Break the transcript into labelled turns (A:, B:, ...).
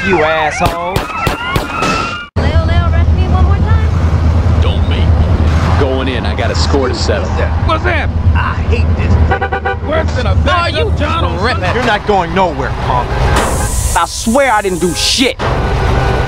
A: you asshole.
B: Leo, rest me one more time.
C: Don't make me. Going in, I got a score to settle.
A: What's that? I hate this. Worse than a bag of John.
D: You're not going nowhere, punk.
A: I swear I didn't do shit.